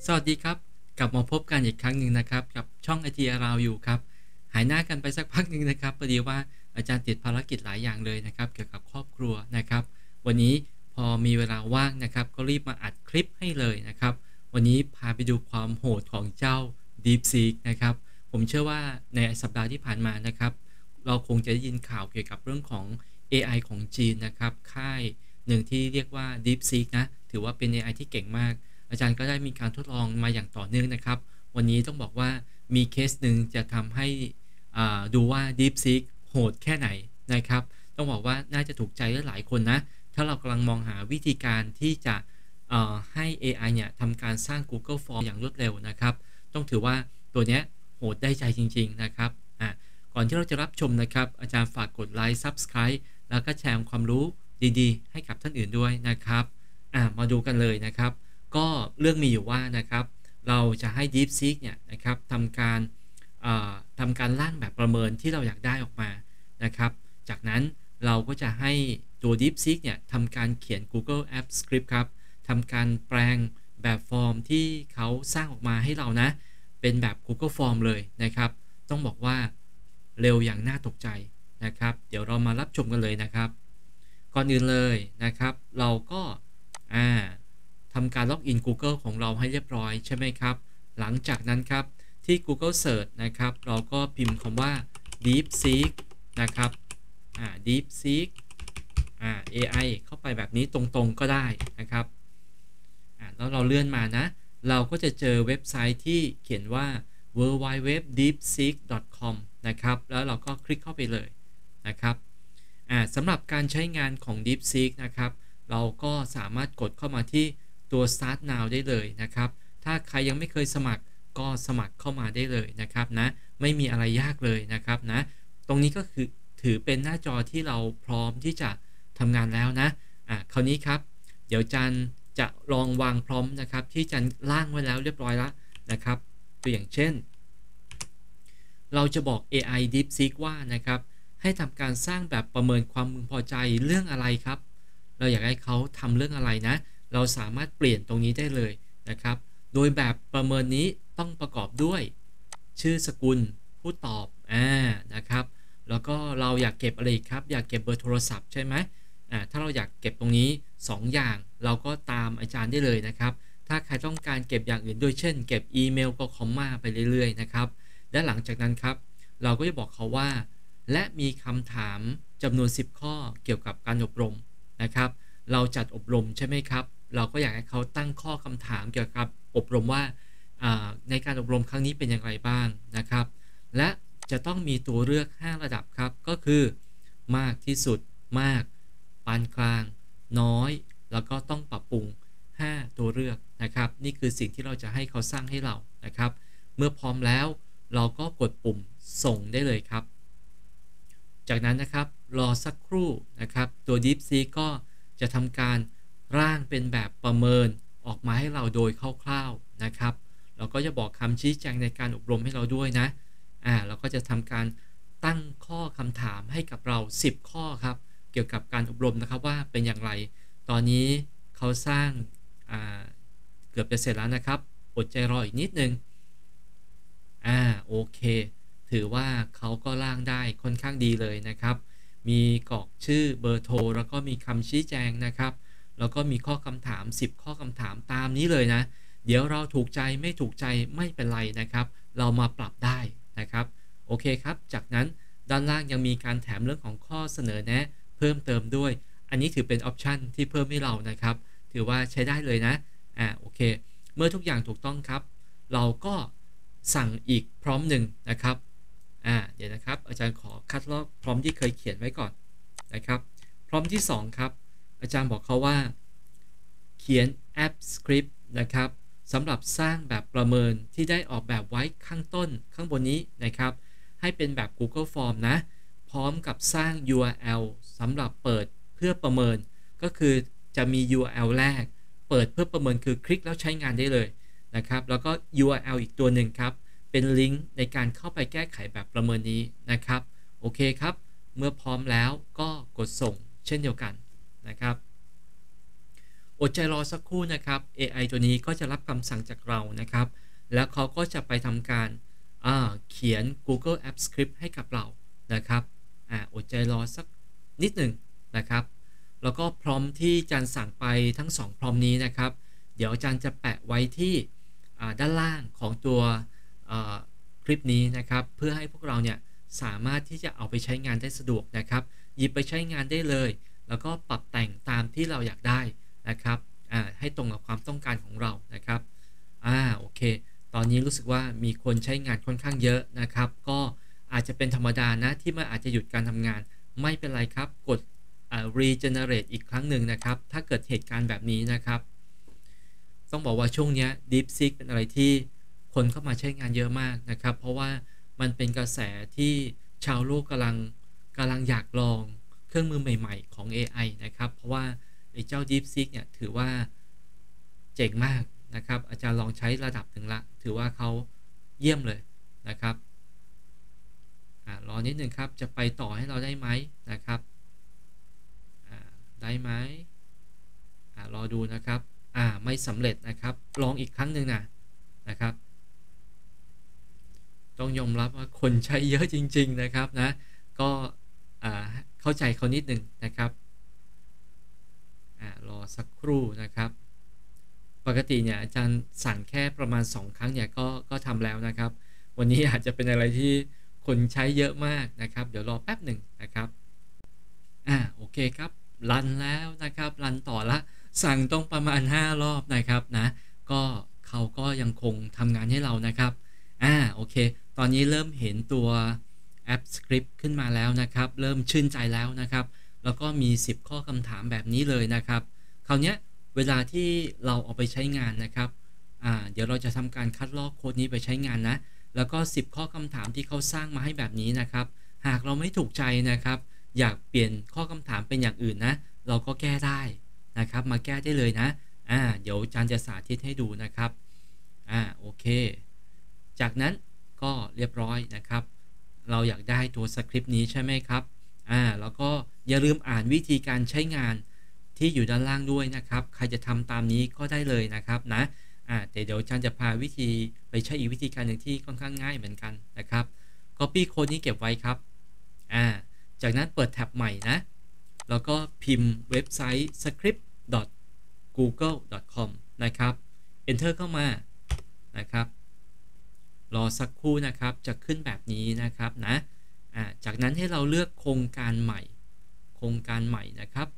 สวัสดีครับกลับมาพบกันอีกครั้งหนึ่งนะครับกับช่องไอทีอาร์อยู่ครับหายหน้ากันไปสักพักหนึ่งนะครับพอดีว่าอาจารย์ติดภารกิจหลายอย่างเลยนะครับเกี่ยวกับครอบครัวนะครับวันนี้พอมีเวลาว่างนะครับก็รีบมาอัดคลิปให้เลยนะครับวันนี้พาไปดูความโหดของเจ้า DeepSeek นะครับผมเชื่อว่าในสัปดาห์ที่ผ่านมานะครับเราคงจะได้ยินข่าวเกี่ยวกับเรื่องของ AI ของจีนนะครับค่ายหนึ่งที่เรียกว่า DeepSeek นะถือว่าเป็น AI ที่เก่งมาก อาจารย์ก็ได้มีการทดลองมาอย่างต่อเนื่องนะครับวันนี้ต้องบอกว่ามีเคสหนึ่งจะทำให้ดูว่า DeepSeek โหดแค่ไหนนะครับต้องบอกว่าน่าจะถูกใจหลายคนนะถ้าเรากำลังมองหาวิธีการที่จะให้ AI เนี่ยทำการสร้าง Google Form อย่างรวดเร็วนะครับต้องถือว่าตัวเนี้ยโหดได้ใจจริงๆนะครับก่อนที่เราจะรับชมนะครับอาจารย์ฝากกดไลค์ Subscribe แล้วก็แชร์ความรู้ดีๆให้กับท่านอื่นด้วยนะครับมาดูกันเลยนะครับ ก็เรื่องมีอยู่ว่านะครับเราจะให้ DeepSeek เนี่ยนะครับทำการร่างแบบประเมินที่เราอยากได้ออกมานะครับจากนั้นเราก็จะให้ตัว DeepSeek เนี่ยทำการเขียน Google Apps Script ครับทำการแปลงแบบฟอร์มที่เขาสร้างออกมาให้เรานะเป็นแบบ Google Form เลยนะครับต้องบอกว่าเร็วอย่างน่าตกใจนะครับเดี๋ยวเรามารับชมกันเลยนะครับก่อนอื่นเลยนะครับเราก็อ่า ทำการล็อกอิน Google ของเราให้เรียบร้อยใช่ไหมครับหลังจากนั้นครับที่ Google Search นะครับเราก็พิมพ์คำว่า DeepSeek นะครับDeepSeek AI เข้าไปแบบนี้ตรงๆก็ได้นะครับแล้วเราเลื่อนมานะเราก็จะเจอเว็บไซต์ที่เขียนว่า www.deepseek.com นะครับแล้วเราก็คลิกเข้าไปเลยนะครับสำหรับการใช้งานของ DeepSeek นะครับเราก็สามารถกดเข้ามาที่ตัว Start Now ได้เลยนะครับถ้าใครยังไม่เคยสมัครก็สมัครเข้ามาได้เลยนะครับนะไม่มีอะไรยากเลยนะครับนะตรงนี้ก็คือถือเป็นหน้าจอที่เราพร้อมที่จะทำงานแล้วนะคราวนี้ครับเดี๋ยวจันจะลองวางพร้อมนะครับที่จันล่างไว้แล้วเรียบร้อยแล้วนะครับตัวอย่างเช่นเราจะบอก AI DeepSeek ว่านะครับให้ทำการสร้างแบบประเมินความพึงพอใจเรื่องอะไรครับเราอยากให้เขาทำเรื่องอะไรนะเราสามารถเปลี่ยนตรงนี้ได้เลยนะครับโดยแบบประเมินนี้ต้องประกอบด้วยชื่อสกุลผู้ตอบนะครับแล้วก็เราอยากเก็บอะไรครับอยากเก็บเบอร์โทรศัพท์ใช่ไหมถ้าเราอยากเก็บตรงนี้2อย่างเราก็ตามอาจารย์ได้เลยนะครับถ้าใครต้องการเก็บอย่างอื่นด้วยเช่นเก็บอีเมลก็คอมมาไปเรื่อยๆนะครับและหลังจากนั้นครับเราก็จะบอกเขาว่าและมีคำถามจำนวน10ข้อเกี่ยวกับการอบรมนะครับเราจัดอบรมใช่ไหมครับเราก็อยากให้เขาตั้งข้อคำถามเกี่ยวกับอบรมว่าในการอบรมครั้งนี้เป็นอย่างไรบ้างนะครับและจะต้องมีตัวเลือก5ระดับครับก็คือมากที่สุดมากปานกลางน้อยแล้วก็ต้องปรับปรุง5ตัวเลือกนะครับนี่คือสิ่งที่เราจะให้เขาสร้างให้เรานะครับเมื่อพร้อมแล้วเราก็กดปุ่มส่งได้เลยครับจากนั้นนะครับรอสักครู่นะครับตัว DeepSeek ก็จะทำการร่างเป็นแบบประเมินออกมาให้เราโดยคร่าวๆนะครับเราก็จะบอกคำชี้แจงในการอบรมให้เราด้วยนะเราก็จะทำการตั้งข้อคำถามให้กับเรา10ข้อครับเกี่ยวกับการอบรมนะครับว่าเป็นอย่างไรตอนนี้เขาสร้างเกือบจะเสร็จแล้วนะครับอดใจรออีกนิดนึงโอเคถือว่าเขาก็ร่างได้ค่อนข้างดีเลยนะครับมีกรอกชื่อเบอร์โทรแล้วก็มีคำชี้แจงนะครับแล้วก็มีข้อคำถาม10ข้อคำถามตามนี้เลยนะเดี๋ยวเราถูกใจไม่ถูกใจไม่เป็นไรนะครับเรามาปรับได้นะครับโอเคครับจากนั้นด้านล่างยังมีการแถมเรื่องของข้อเสนอแนะเพิ่มเติมด้วยอันนี้ถือเป็นออปชันที่เพิ่มให้เรานะครับถือว่าใช้ได้เลยนะโอเคเมื่อทุกอย่างถูกต้องครับเราก็สั่งอีกพร้อมหนึ่งนะครับเดี๋ยวนะครับอาจารย์ขอคัดลอกพร้อมที่เคยเขียนไว้ก่อนนะครับพร้อมที่2ครับอาจารย์บอกเขาว่าเขียนแอปสคริปต์นะครับสำหรับสร้างแบบประเมินที่ได้ออกแบบไว้ข้างต้นข้างบนนี้นะครับให้เป็นแบบ Google Form นะพร้อมกับสร้าง URL สำหรับเปิดเพื่อประเมินก็คือจะมี URL แรกเปิดเพื่อประเมินคือคลิกแล้วใช้งานได้เลยนะครับแล้วก็ URL อีกตัวหนึ่งครับเป็นลิงก์ในการเข้าไปแก้ไขแบบประเมินนี้นะครับโอเคครับเมื่อพร้อมแล้วก็กดส่งเช่นเดียวกันนะครับอดใจรอสักครู่นะครับ AI ตัวนี้ก็จะรับคำสั่งจากเรานะครับแล้วเขาก็จะไปทำการเขียน Google Apps Script ให้กับเรานะครับอดใจรอสักนิดหนึ่งนะครับแล้วก็พร้อมที่อาจารย์สั่งไปทั้ง2พร้อมนี้นะครับเดี๋ยวอาจารย์จะแปะไว้ที่ด้านล่างของตัวคลิปนี้นะครับเพื่อให้พวกเราเนี่ยสามารถที่จะเอาไปใช้งานได้สะดวกนะครับหยิบไปใช้งานได้เลยแล้วก็ปรับแต่งตามที่เราอยากได้นะครับให้ตรงกับความต้องการของเรานะครับโอเคตอนนี้รู้สึกว่ามีคนใช้งานค่อนข้างเยอะนะครับก็อาจจะเป็นธรรมดานะที่มันอาจจะหยุดการทำงานไม่เป็นไรครับกดregenerate อีกครั้งหนึ่งนะครับถ้าเกิดเหตุการณ์แบบนี้นะครับต้องบอกว่าช่วงนี้ DeepSeek เป็นอะไรที่คนเข้ามาใช้งานเยอะมากนะครับเพราะว่ามันเป็นกระแสที่ชาวโลกกำลังอยากลองเครื่องมือใหม่ๆของ AI นะครับเพราะว่าไอ้เจ้า DeepSeek เนี่ยถือว่าเจ๋งมากนะครับอาจารย์ลองใช้ระดับหนึ่งละถือว่าเขาเยี่ยมเลยนะครับรอนิดหนึ่งครับจะไปต่อให้เราได้ไหมนะครับได้ไหมรอดูนะครับไม่สำเร็จนะครับลองอีกครั้งหนึ่งนะครับต้องยอมรับว่าคนใช้เยอะจริงๆนะครับนะก็เข้าใจเขานิดหนึ่งนะครับรอสักครู่นะครับปกติเนี่ยอาจารย์สั่งแค่ประมาณ2ครั้งเนี่ยก็ทำแล้วนะครับวันนี้อาจจะเป็นอะไรที่คนใช้เยอะมากนะครับเดี๋ยวรอแป๊บหนึ่งนะครับโอเคครับรันแล้วนะครับรันต่อละสั่งต้องประมาณ5รอบนะครับนะก็เขาก็ยังคงทำงานให้เรานะครับโอเคตอนนี้เริ่มเห็นตัวแอปสคริปต์ขึ้นมาแล้วนะครับเริ่มชื่นใจแล้วนะครับแล้วก็มี10ข้อคำถามแบบนี้เลยนะครับคราวนี้เวลาที่เราเอาไปใช้งานนะครับเดี๋ยวเราจะทำการคัดลอกโค้ดนี้ไปใช้งานนะแล้วก็10ข้อคำถามที่เขาสร้างมาให้แบบนี้นะครับหากเราไม่ถูกใจนะครับอยากเปลี่ยนข้อคำถามเป็นอย่างอื่นนะเราก็แก้ได้นะครับมาแก้ได้เลยนะเดี๋ยวอาจารย์จะสาธิตให้ดูนะครับโอเคจากนั้นก็เรียบร้อยนะครับเราอยากได้ตัวสคริปต์นี้ใช่ไหมครับแล้วก็อย่าลืมอ่านวิธีการใช้งานที่อยู่ด้านล่างด้วยนะครับใครจะทำตามนี้ก็ได้เลยนะครับนะแต่เดี๋ยวอาจารย์จะพาวิธีไปใช้อีกวิธีการหนึ่งที่ค่อนข้างง่ายเหมือนกันนะครับ Copy โค้ดนี้เก็บไว้ครับจากนั้นเปิดแท็บใหม่นะแล้วก็พิมพ์เว็บไซต์ script.google.com นะครับ Enter เข้ามานะครับรอสักครู่นะครับจะขึ้นแบบนี้นะครับนะจากนั้นให้เราเลือกโครงการใหม่นะครับ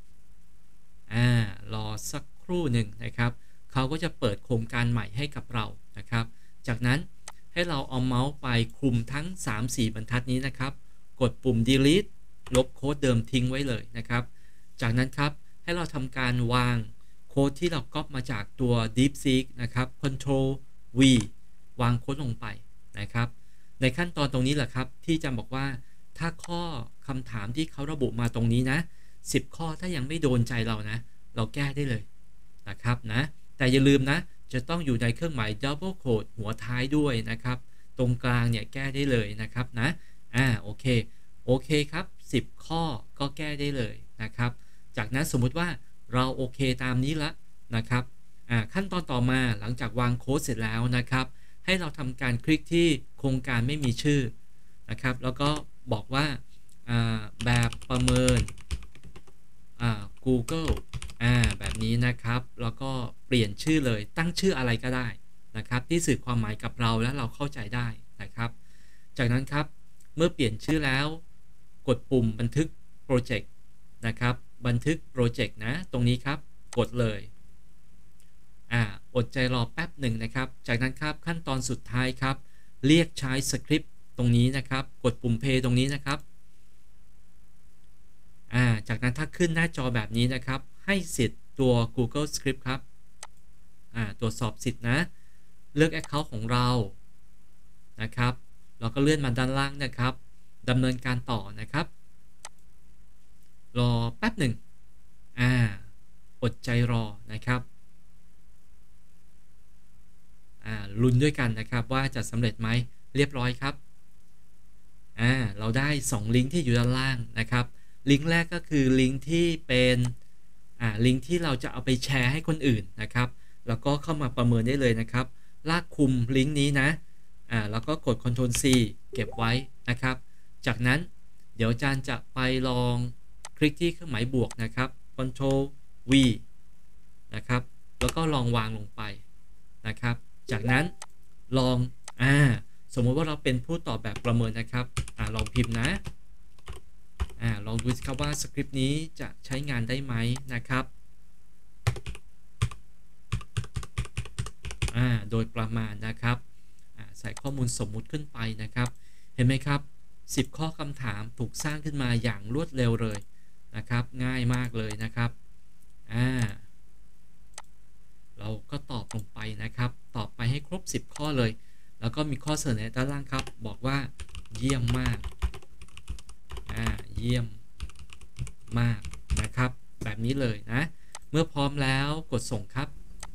รอสักครู่หนึ่งนะครับเขาก็จะเปิดโครงการใหม่ให้กับเรานะครับจากนั้นให้เราเอาเมาส์ไปคลุมทั้ง 3-4 บรรทัดนี้นะครับกดปุ่ม delete ลบโค้ดเดิมทิ้งไว้เลยนะครับจากนั้นครับให้เราทำการวางโค้ดที่เราก๊อปมาจากตัว DeepSeek นะครับ Ctrl V วางโค้ดลงไปนะครับในขั้นตอนตรงนี้แหละครับที่จะบอกว่าถ้าข้อคำถามที่เขาระบุมาตรงนี้นะ10ข้อถ้ายังไม่โดนใจเรานะเราแก้ได้เลยนะครับนะแต่อย่าลืมนะจะต้องอยู่ในเครื่องหมาย double quote หัวท้ายด้วยนะครับตรงกลางเนี่ยแก้ได้เลยนะครับนะโอเคครับ10ข้อก็แก้ได้เลยนะครับจากนั้นสมมุติว่าเราโอเคตามนี้ละนะครับขั้นตอนต่อมาหลังจากวางโค้ดเสร็จแล้วนะครับให้เราทำการคลิกที่โครงการไม่มีชื่อนะครับแล้วก็บอกว่าแบบประเมินGoogle แบบนี้นะครับแล้วก็เปลี่ยนชื่อเลยตั้งชื่ออะไรก็ได้นะครับที่สื่อความหมายกับเราและเราเข้าใจได้นะครับจากนั้นครับเมื่อเปลี่ยนชื่อแล้วกดปุ่มบันทึกโปรเจกต์นะครับบันทึกโปรเจกต์นะตรงนี้ครับกดเลยอดใจรอแป๊บหนึ่งนะครับจากนั้นครับขั้นตอนสุดท้ายครับเรียกใช้สคริปต์ตรงนี้นะครับกดปุ่ม play ตรงนี้นะครับจากนั้นถ้าขึ้นหน้าจอแบบนี้นะครับให้สิทธิ์ตัว Google Script ครับตรวจสอบสิทธิ์นะเลือก Account ของเรานะครับแล้วก็เลื่อนมาด้านล่างนะครับดำเนินการต่อนะครับรอแป๊บหนึ่งอดใจรอนะครับลุ้นด้วยกันนะครับว่าจะสำเร็จไหมเรียบร้อยครับเราได้2ลิงก์ที่อยู่ด้านล่างนะครับลิงก์แรกก็คือลิงก์ที่เป็นลิงก์ที่เราจะเอาไปแชร์ให้คนอื่นนะครับแล้วก็เข้ามาประเมินได้เลยนะครับลากคุมลิงก์นี้นะแล้วก็กด Ctrl C เก็บไว้นะครับจากนั้นเดี๋ยวอาจารย์จะไปลองคลิกที่เครื่องหมายบวกนะครับ Ctrl V นะครับแล้วก็ลองวางลงไปนะครับจากนั้นลองสมมติว่าเราเป็นผู้ตอบแบบประเมินนะครับลองพิมพ์นะลองดูสิครับว่าสคริปต์นี้จะใช้งานได้ไหมนะครับโดยประมาณนะครับใส่ข้อมูลสมมุติขึ้นไปนะครับเห็นไหมครับ10ข้อคำถามถูกสร้างขึ้นมาอย่างรวดเร็วเลยนะครับง่ายมากเลยนะครับเราก็ตอบลงไปนะครับตอบไปให้ครบ10ข้อเลยแล้วก็มีข้อเสนอด้านล่างครับบอกว่าเยี่ยมมากเยี่ยมมากนะครับแบบนี้เลยนะเมื่อพร้อมแล้วกดส่งครับ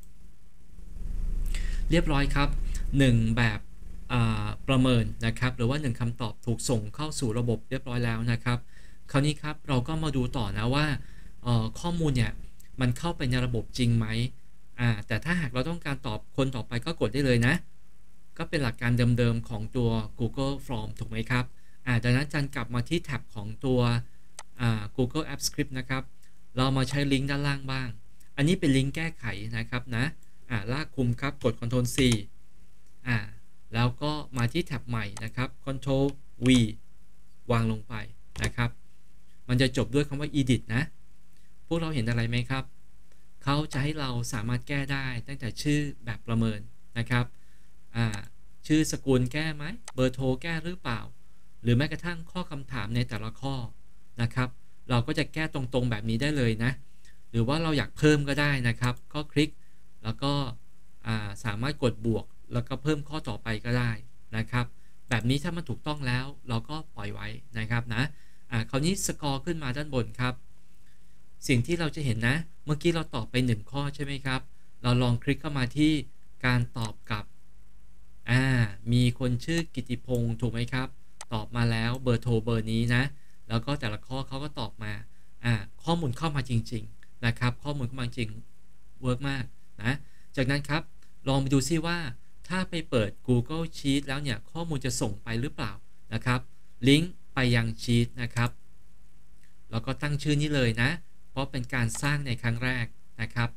เรียบร้อยครับ1แบบประเมินนะครับหรือว่า1คำตอบถูกส่งเข้าสู่ระบบเรียบร้อยแล้วนะครับคราวนี้ครับเราก็มาดูต่อนะว่าข้อมูลเนี่ยมันเข้าไปในระบบจริงไหมแต่ถ้าหากเราต้องการตอบคนต่อไปก็กดได้เลยนะก็เป็นหลักการเดิมๆของตัว Google Form ถูกไหมครับดังนั้นจันกลับมาที่แท็บของตัวGoogle Apps Script นะครับเรามาใช้ลิงก์ด้านล่างบ้างอันนี้เป็นลิงก์แก้ไขนะครับนะลากคุมครับกด Ctrl C แล้วก็มาที่แท็บใหม่นะครับ Ctrl V วางลงไปนะครับมันจะจบด้วยคำว่า Edit นะพวกเราเห็นอะไรไหมครับเขาจะให้เราสามารถแก้ได้ตั้งแต่ชื่อแบบประเมินนะครับชื่อสกุลแก้ไหมเบอร์โทรแก้หรือเปล่าหรือแม้กระทั่งข้อคำถามในแต่ละข้อนะครับเราก็จะแก้ตรงๆแบบนี้ได้เลยนะหรือว่าเราอยากเพิ่มก็ได้นะครับก็คลิกแล้วก็สามารถกดบวกแล้วก็เพิ่มข้อต่อไปก็ได้นะครับแบบนี้ถ้ามันถูกต้องแล้วเราก็ปล่อยไว้นะครับนะคราวนี้สกอร์ขึ้นมาด้านบนครับสิ่งที่เราจะเห็นนะเมื่อกี้เราตอบไป1ข้อใช่ไหมครับเราลองคลิกเข้ามาที่การตอบกลับมีคนชื่อกิติพงศ์ถูกไหมครับตอบมาแล้วเบอร์โทรเบอร์นี้นะแล้วก็แต่ละข้อเขาก็ตอบมาข้อมูลเข้ามาจริงๆนะครับข้อมูลเข้ามาจริงเวิร์กมากนะจากนั้นครับลองไปดูซิว่าถ้าไปเปิด Google Sheet แล้วเนี่ยข้อมูลจะส่งไปหรือเปล่านะครับลิงก์ไปยังชีทนะครับแล้วก็ตั้งชื่อนี้เลยนะเพราะเป็นการสร้างในครั้งแรกนะครับ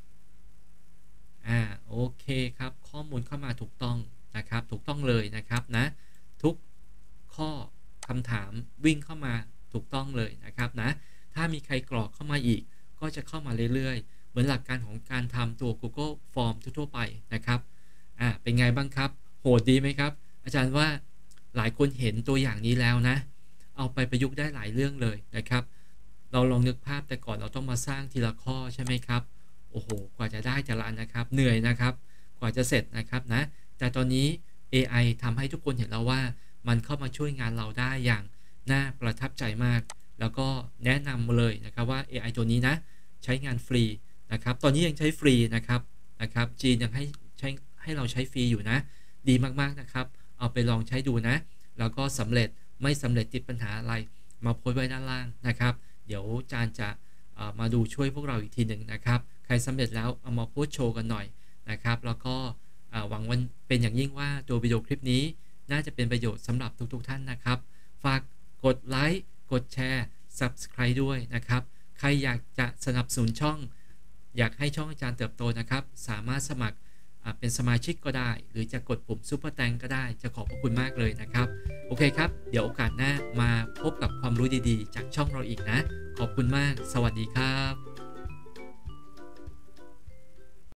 โอเคครับข้อมูลเข้ามาถูกต้องนะครับถูกต้องเลยนะครับนะทุกข้อคำถามวิ่งเข้ามาถูกต้องเลยนะครับนะถ้ามีใครกรอกเข้ามาอีกก็จะเข้ามาเรื่อยๆเหมือนหลักการของการทำตัว Google Form ทั่วไปนะครับเป็นไงบ้างครับโหดดีไหมครับอาจารย์ว่าหลายคนเห็นตัวอย่างนี้แล้วนะเอาไปประยุกต์ได้หลายเรื่องเลยนะครับเราลองนึกภาพแต่ก่อนเราต้องมาสร้างทีละข้อใช่ไหมครับโอ้โหกว่าจะได้แต่ละอันนะครับเหนื่อยนะครับกว่าจะเสร็จนะครับนะแต่ตอนนี้ AI ทำให้ทุกคนเห็นแล้วว่ามันเข้ามาช่วยงานเราได้อย่างน่าประทับใจมากแล้วก็แนะนำเลยนะครับว่า AI ตัวนี้นะใช้งานฟรีนะครับตอนนี้ยังใช้ฟรีนะครับจีนยังให้เราใช้ฟรีอยู่นะดีมากๆนะครับเอาไปลองใช้ดูนะแล้วก็สำเร็จไม่สำเร็จติดปัญหาอะไรมาโพสต์ไว้ด้านล่างนะครับเดี๋ยวจานจะมาดูช่วยพวกเราอีกทีหนึ่งนะครับใครสำเร็จแล้วเอามาโพสต์โชว์กันหน่อยนะครับแล้วก็หวังวันเป็นอย่างยิ่งว่าตัววิดีโอคลิปนี้น่าจะเป็นประโยชน์สำหรับทุกๆท่านนะครับฝากกดไลค์กดแชร์ Subscribe ด้วยนะครับใครอยากจะสนับสนุนช่องอยากให้ช่องอาจารย์เติบโตนะครับสามารถสมัครเป็นสมาชิกก็ได้หรือจะกดปุ่มซุปเปอร์แตงก็ได้จะขอบพระคุณมากเลยนะครับโอเคครับเดี๋ยวโอกาสหน้ามาพบกับความรู้ดีๆจากช่องเราอีกนะขอบคุณมากสวัสดีครับ